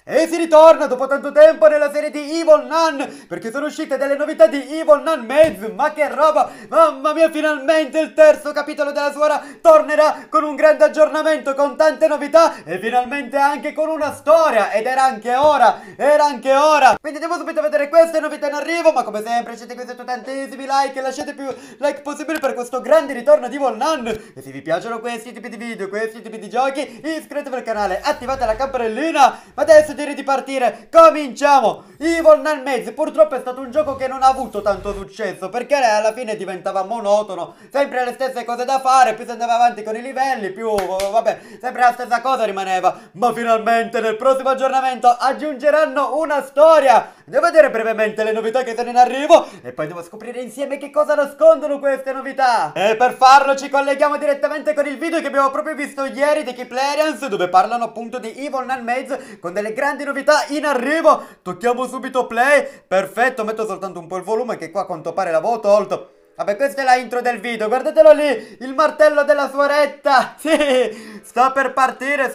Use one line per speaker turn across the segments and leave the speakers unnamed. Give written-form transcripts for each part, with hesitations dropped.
E si ritorna dopo tanto tempo nella serie di Evil Nun, perché sono uscite delle novità di Evil Nun Maze. Ma che roba, mamma mia, finalmente il terzo capitolo della suora tornerà con un grande aggiornamento, con tante novità e finalmente anche con una storia. Ed era anche ora, Quindi andiamo subito a vedere queste novità in arrivo, ma come sempre siete questi tantissimi like e lasciate più like possibile per questo grande ritorno di Evil Nun. E se vi piacciono questi tipi di video, questi tipi di giochi, iscrivetevi al canale, attivate la campanellina. Ma adesso direi di partire, cominciamo! Evil Nun Maze purtroppo è stato un gioco che non ha avuto tanto successo, perché alla fine diventava monotono, sempre le stesse cose da fare, più si andava avanti con i livelli, più vabbè, sempre la stessa cosa rimaneva. Ma finalmente nel prossimo aggiornamento aggiungeranno una storia. Andiamo a vedere brevemente le novità che sono in arrivo e poi andiamo a scoprire insieme che cosa nascondono queste novità. E per farlo ci colleghiamo direttamente con il video che abbiamo proprio visto ieri di Keeplerians, dove parlano appunto di Evil Nun Maze con delle grandi novità in arrivo. Tocchiamo subito play. Perfetto, metto soltanto un po' il volume che qua a quanto pare l'avevo tolto. Vabbè, questa è la intro del video, guardatelo lì, il martello della suoretta. Sì, sta per partire,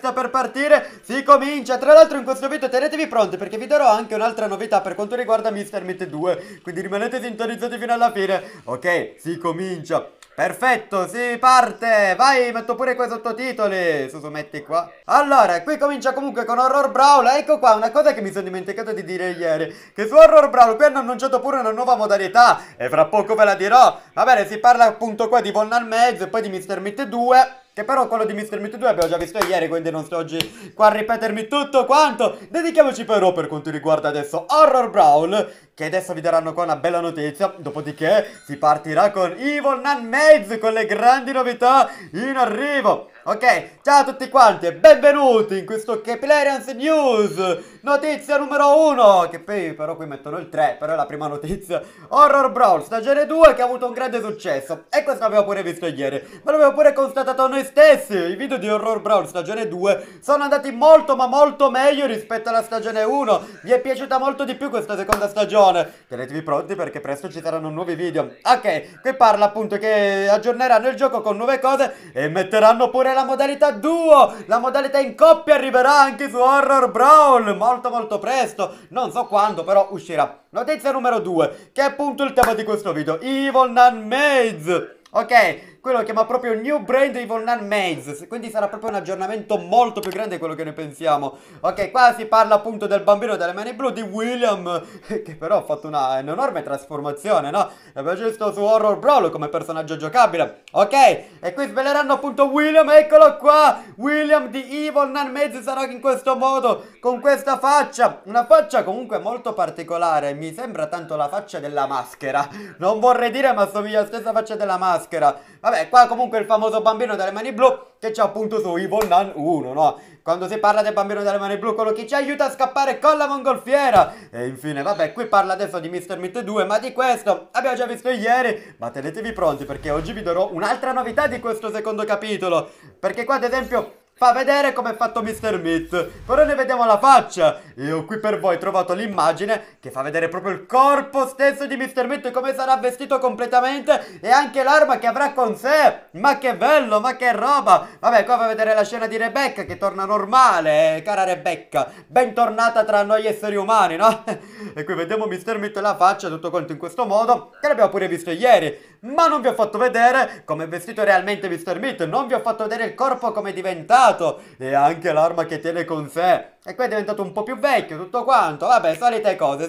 si comincia. Tra l'altro in questo video tenetevi pronti perché vi darò anche un'altra novità per quanto riguarda Mr. Meat 2, quindi rimanete sintonizzati fino alla fine. Ok, si comincia. Perfetto, si parte. Vai, metto pure quei sottotitoli. Su, metti qua. Allora, qui comincia comunque con Horror Brawl. Ecco qua, una cosa che mi sono dimenticato di dire ieri, che su Horror Brawl qui hanno annunciato pure una nuova modalità e fra poco ve la dirò. Va bene, si parla appunto qua di Evil Nun Maze e poi di Mr. Meat 2, che però quello di Mr. Meat 2 abbiamo già visto ieri, quindi non sto oggi qua a ripetermi tutto quanto. Dedichiamoci però per quanto riguarda adesso Horror Brawl, che adesso vi daranno qua una bella notizia. Dopodiché si partirà con Evil Nun Maze, con le grandi novità in arrivo. Ok, ciao a tutti quanti e benvenuti in questo Keeplerians News. Notizia numero 1, che poi però qui mettono il 3, però è la prima notizia. Horror Brawl stagione 2 che ha avuto un grande successo. E questo l'abbiamo pure visto ieri, ma l'abbiamo pure constatato noi stessi. I video di Horror Brawl stagione 2 sono andati molto ma molto meglio rispetto alla stagione 1. Mi è piaciuta molto di più questa seconda stagione. Tenetevi pronti perché presto ci saranno nuovi video. Ok, qui parla appunto che aggiorneranno il gioco con nuove cose e metteranno pure la modalità duo. La modalità in coppia arriverà anche su Horror Brawl molto presto, non so quando, però uscirà. Notizia numero 2, che è appunto il tema di questo video, Evil Nun Maze. Ok, quello lo chiama proprio New Brand Evil Nun Maze, quindi sarà proprio un aggiornamento molto più grande di quello che ne pensiamo. Ok, qua si parla appunto del bambino dalle mani blu, di William, che però ha fatto un'enorme trasformazione, no? L'abbiamo già visto su Horror Brawl come personaggio giocabile. Ok, e qui sveleranno appunto William, eccolo qua. William di Evil Nun Maze sarà in questo modo, con questa faccia. Una faccia comunque molto particolare, mi sembra tanto la faccia della maschera. Non vorrei dire, ma assomiglia alla stessa faccia della maschera. Vabbè, qua comunque il famoso bambino dalle mani blu che c'è appunto su Evil Nun 1, no? Quando si parla del bambino dalle mani blu, quello che ci aiuta a scappare con la mongolfiera. E infine, vabbè, qui parla adesso di Mr. Meat 2, ma di questo abbiamo già visto ieri. Ma tenetevi pronti perché oggi vi darò un'altra novità di questo secondo capitolo. Perché qua ad esempio fa vedere come è fatto Mr. Meat, però ne vediamo la faccia. E ho qui per voi trovato l'immagine che fa vedere proprio il corpo stesso di Mr. Meat, come sarà vestito completamente e anche l'arma che avrà con sé. Ma che bello, ma che roba. Vabbè, qua fa vedere la scena di Rebecca che torna normale, cara Rebecca, bentornata tra noi esseri umani, no? E qui vediamo Mr. Meat e la faccia, tutto quanto in questo modo, che l'abbiamo pure visto ieri. Ma non vi ho fatto vedere come è vestito realmente Mr. Meat, non vi ho fatto vedere il corpo come è diventato e anche l'arma che tiene con sé. E qui è diventato un po' più vecchio tutto quanto. Vabbè, solite cose.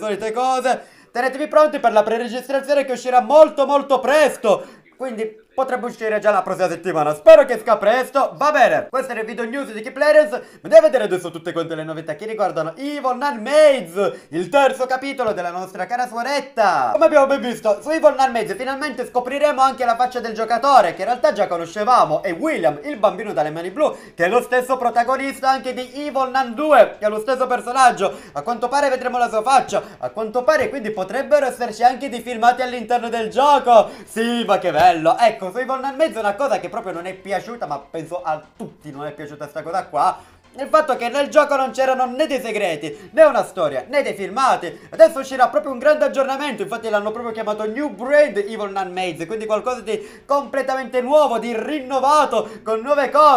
Tenetevi pronti per la preregistrazione che uscirà molto presto, quindi potrebbe uscire già la prossima settimana. Spero che esca presto. Va bene, questo era il video news di Keeplerians. Andiamo a vedere adesso tutte quante le novità che riguardano Evil Nun Maze, il terzo capitolo della nostra cara suoretta. Come abbiamo ben visto, su Evil Nun Maze finalmente scopriremo anche la faccia del giocatore, che in realtà già conoscevamo, e William, il bambino dalle mani blu, che è lo stesso protagonista anche di Evil Nun 2, che è lo stesso personaggio. A quanto pare vedremo la sua faccia, a quanto pare quindi potrebbero esserci anche dei filmati all'interno del gioco. Sì, ma che bello. Ecco, su Evil Nun Maze una cosa che proprio non è piaciuta, ma penso a tutti non è piaciuta sta cosa qua, il fatto che nel gioco non c'erano né dei segreti, né una storia, né dei filmati. Adesso uscirà proprio un grande aggiornamento, infatti l'hanno proprio chiamato New Brand Evil Nun Maze, quindi qualcosa di completamente nuovo, di rinnovato, con nuove cose.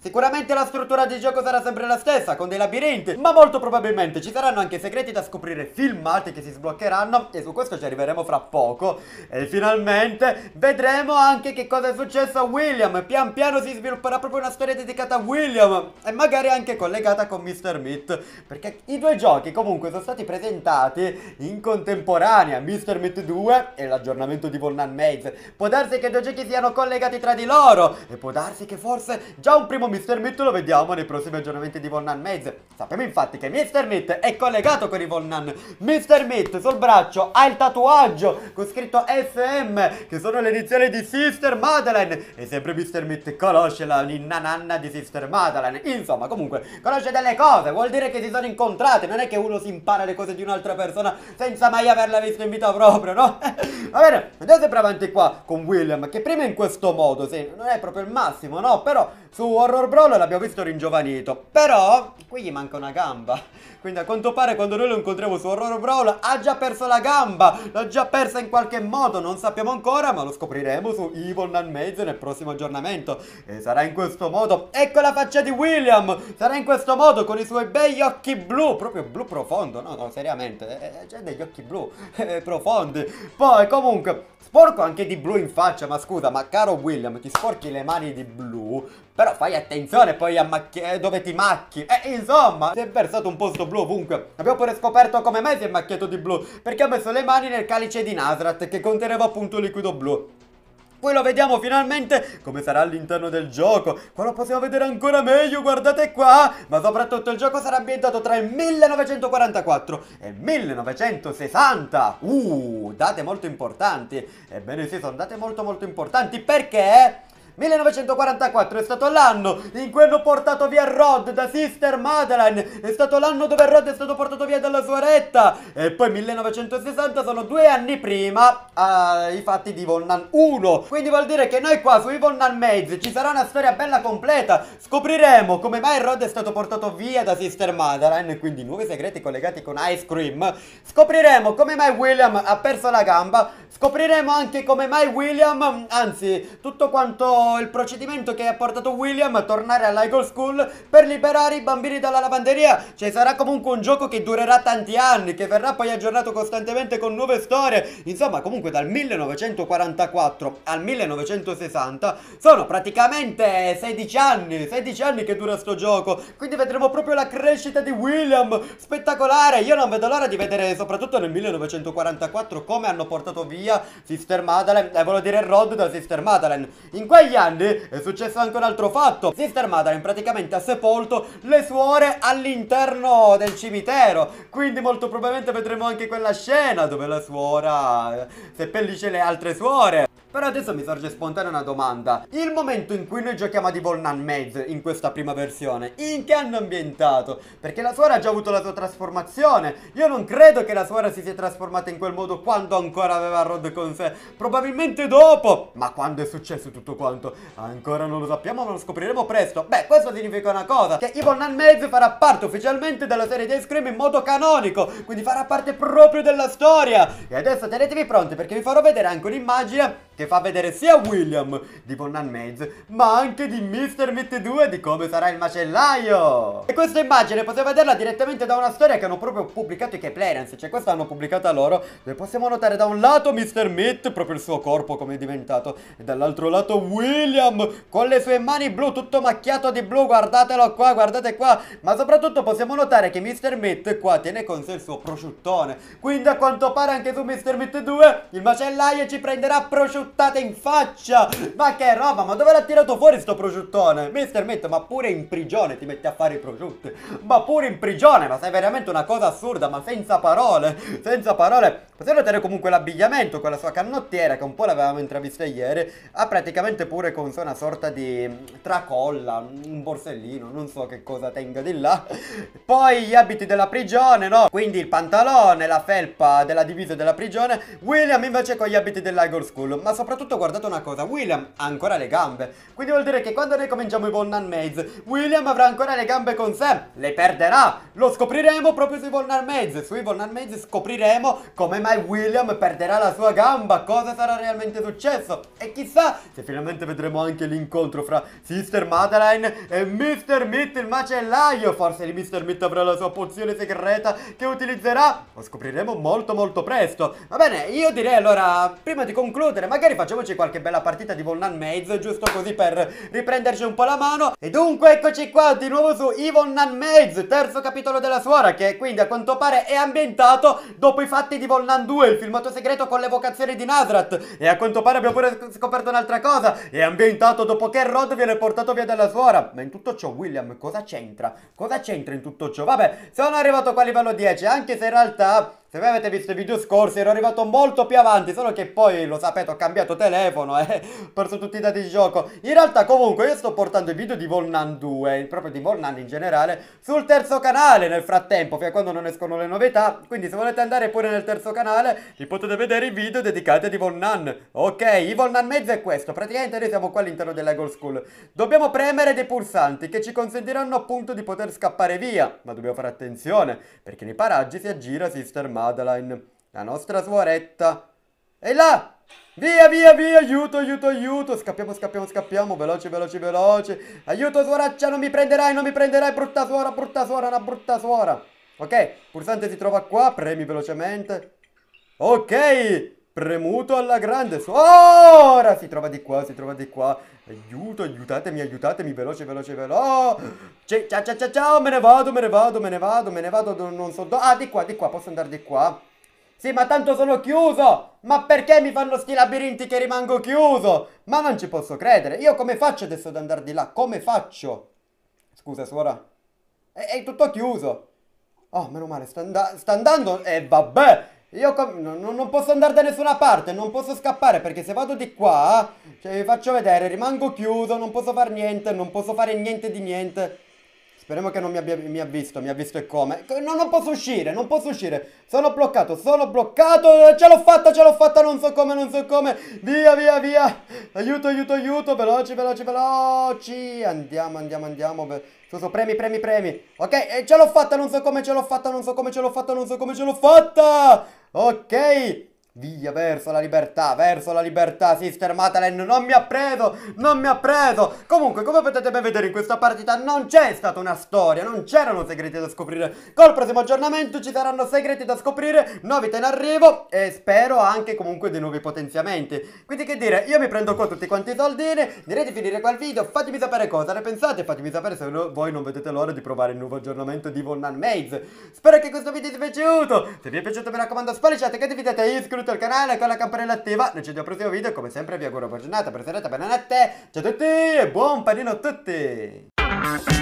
Sicuramente la struttura di gioco sarà sempre la stessa, con dei labirinti, ma molto probabilmente ci saranno anche segreti da scoprire filmati che si sbloccheranno, e su questo ci arriveremo fra poco. E finalmente vedremo anche che cosa è successo a William. Pian piano si svilupperà proprio una storia dedicata a William, e magari anche collegata con Mr. Meat, perché i due giochi comunque sono stati presentati in contemporanea, Mr. Meat 2 e l'aggiornamento di Volnan Maze. Può darsi che i due giochi siano collegati tra di loro, e può darsi che forse già un primo Mr. Meat lo vediamo nei prossimi aggiornamenti di Volnan Maze. Sappiamo infatti che Mr. Meat è collegato con i Volnan. Mr. Meat sul braccio ha il tatuaggio con scritto SM, che sono le iniziali di Sister Madeleine, e sempre Mr. Meat conosce la ninna nanna di Sister Madeleine. Insomma, comunque conosce delle cose, vuol dire che si sono incontrati. Non è che uno si impara le cose di un'altra persona senza mai averla vista in vita proprio, no? Va bene, andiamo sempre avanti qua con William, che prima in questo modo, sì, non è proprio il massimo, no? Però su Horror Brawl l'abbiamo visto ringiovanito. Però qui gli manca una gamba. Quindi a quanto pare quando noi lo incontriamo su Horror Brawl ha già perso la gamba. L'ha già persa in qualche modo, non sappiamo ancora, ma lo scopriremo su Evil Nan Maze nel prossimo aggiornamento. E sarà in questo modo. Ecco la faccia di William. Sarà in questo modo, con i suoi begli occhi blu. Proprio blu profondo. No, no, seriamente. C'è degli occhi blu profondi. Poi comunque sporco anche di blu in faccia. Ma scusa, ma caro William, ti sporchi le mani di blu, però fai attenzione poi a dove ti macchi. Insomma, si è versato un po' sto blu ovunque. Abbiamo pure scoperto come mai si è macchiato di blu, perché ha messo le mani nel calice di Nazrat, che conteneva appunto liquido blu. Poi lo vediamo finalmente come sarà all'interno del gioco. Qua lo possiamo vedere ancora meglio, guardate qua. Ma soprattutto il gioco sarà ambientato tra il 1944 e il 1960. Date molto importanti. Ebbene sì, sono date molto molto importanti, perché 1944 è stato l'anno in cui hanno portato via Rod da Sister Madeleine. È stato l'anno dove Rod è stato portato via dalla sua retta. E poi 1960 sono 2 anni prima i fatti di Evil Nan 1. Quindi vuol dire che noi qua su Evil Nan Maze ci sarà una storia bella completa. Scopriremo come mai Rod è stato portato via da Sister Madeleine, quindi nuovi segreti collegati con Ice Cream. Scopriremo come mai William ha perso la gamba. Scopriremo anche come mai William, anzi tutto quanto il procedimento che ha portato William a tornare all'High School per liberare i bambini dalla lavanderia. Cioè sarà comunque un gioco che durerà tanti anni, che verrà poi aggiornato costantemente con nuove storie. Insomma, comunque dal 1944 al 1960 sono praticamente 16 anni che dura sto gioco. Quindi vedremo proprio la crescita di William, spettacolare. Io non vedo l'ora di vedere soprattutto nel 1944 come hanno portato via Sister Madeleine, volevo dire Rod da Sister Madeleine. In quegli anni è successo anche un altro fatto. Sister Madeleine praticamente ha sepolto le suore all'interno del cimitero, quindi molto probabilmente vedremo anche quella scena dove la suora seppellisce le altre suore. Però adesso mi sorge spontanea una domanda. Il momento in cui noi giochiamo ad Evil Nan Maze in questa prima versione, in che anno è ambientato? Perché la suora ha già avuto la sua trasformazione. Io non credo che la suora si sia trasformata in quel modo quando ancora aveva Rod con sé. Probabilmente dopo. Ma quando è successo tutto quanto? Ancora non lo sappiamo, ma lo scopriremo presto. Beh, questo significa una cosa, che Evil Nan Maze farà parte ufficialmente della serie di Ice Cream in modo canonico. Quindi farà parte proprio della storia. E adesso tenetevi pronti, perché vi farò vedere anche un'immagine che fa vedere sia William di Evil Nan Maze, ma anche di Mr. Meat 2, di come sarà il macellaio. E questa immagine potete vederla direttamente da una storia che hanno proprio pubblicato i Keplerans. Cioè questa l'hanno pubblicata loro, dove possiamo notare da un lato Mr. Meat, proprio il suo corpo come è diventato, e dall'altro lato William con le sue mani blu, tutto macchiato di blu. Guardatelo qua, guardate qua. Ma soprattutto possiamo notare che Mr. Meat qua tiene con sé il suo prosciuttone. Quindi a quanto pare anche su Mr. Meat 2 il macellaio ci prenderà prosciuttate in faccia. Ma che roba, ma dove l'ha tirato fuori sto prosciuttone? Mr. Meat, ma pure in prigione ti metti a fare i prosciutti? Ma pure in prigione, ma sei veramente una cosa assurda, ma senza parole, senza parole. Possiamo notare comunque l'abbigliamento con la sua canottiera, che un po' l'avevamo intravista ieri. Ha praticamente pure con sé una sorta di tracolla, un borsellino, non so che cosa tenga di là. Poi gli abiti della prigione, no? Quindi il pantalone, la felpa della divisa della prigione. William invece con gli abiti dell'High School. Ma soprattutto guardate una cosa, William ha ancora le gambe, quindi vuol dire che quando noi cominciamo Evil Nun Maze, William avrà ancora le gambe con sé, le perderà, lo scopriremo proprio su Evil Nun Maze. Su Evil Nun Maze scopriremo come mai William perderà la sua gamba, cosa sarà realmente successo, e chissà se finalmente vedremo anche l'incontro fra Sister Madeline e Mr. Meat il macellaio. Forse Mr. Meat avrà la sua pozione segreta che utilizzerà, lo scopriremo molto presto. Va bene, io direi allora, prima di concludere, magari facciamoci qualche bella partita di Evil Nun Maze, giusto così per riprenderci un po' la mano. E dunque eccoci qua di nuovo su Evil Nun Maze, terzo capitolo della suora, che quindi a quanto pare è ambientato dopo i fatti di Evil Nun 2, il filmato segreto con l'evocazione di Nazrat. E a quanto pare abbiamo pure scoperto un'altra cosa, è ambientato dopo che Rod viene portato via dalla suora. Ma in tutto ciò William cosa c'entra? Cosa c'entra in tutto ciò? Vabbè, sono arrivato qua a livello 10, anche se in realtà, se voi avete visto i video scorsi, ero arrivato molto più avanti, solo che poi, lo sapete, ho cambiato telefono e ho perso tutti i dati di gioco. In realtà comunque io sto portando i video di Evil Nun 2, proprio di Evil Nun in generale, sul terzo canale nel frattempo, fino a quando non escono le novità. Quindi se volete andare pure nel terzo canale, vi potete vedere i video dedicati ad Evil Nun. Ok, Evil Nun Maze è questo, praticamente noi siamo qua all'interno dell'Eagle School. Dobbiamo premere dei pulsanti che ci consentiranno appunto di poter scappare via, ma dobbiamo fare attenzione, perché nei paraggi si aggira Sister Madeline, la nostra suoretta. E là! Via, aiuto, scappiamo, veloci. Aiuto suoraccia, non mi prenderai, brutta suora, una brutta suora. Ok, pulsante si trova qua, premi velocemente. Ok, premuto alla grande, suora, si trova di qua. Aiutatemi, veloce. Ciao, me ne vado, non so dove. Ah, di qua, posso andare di qua? Sì, ma tanto sono chiuso! Ma perché mi fanno sti labirinti che rimango chiuso? Ma non ci posso credere. Io come faccio adesso ad andare di là? Come faccio? Scusa, suora. È tutto chiuso. Oh, meno male, sta andando. E vabbè! Io non posso andare da nessuna parte, non posso scappare, perché se vado di qua, cioè vi faccio vedere, rimango chiuso, non posso fare niente, non posso fare niente di niente. Speriamo che non mi ha visto e come. No, non posso uscire. Sono bloccato. Ce l'ho fatta, non so come. Via. Aiuto. Veloci. Andiamo. Su, premi. Ok, ce l'ho fatta, non so come ce l'ho fatta. Ok. Via, verso la libertà, Sister Madeline non mi ha preso. Comunque, come potete ben vedere in questa partita non c'è stata una storia, non c'erano segreti da scoprire. Col prossimo aggiornamento ci saranno segreti da scoprire, novità in arrivo e spero anche comunque dei nuovi potenziamenti. Quindi che dire, io mi prendo qua tutti quanti i soldini, direi di finire qua il video, fatemi sapere cosa ne pensate, fatemi sapere se voi non vedete l'ora di provare il nuovo aggiornamento di Evil Nun Maze. Spero che questo video vi sia piaciuto, se vi è piaciuto mi raccomando spolliciate, condividete e iscrivetevi al canale con la campanella attiva. Noi ci vediamo al prossimo video, come sempre vi auguro buona giornata, buona serata, buonanotte, ciao a tutti e buon panino a tutti.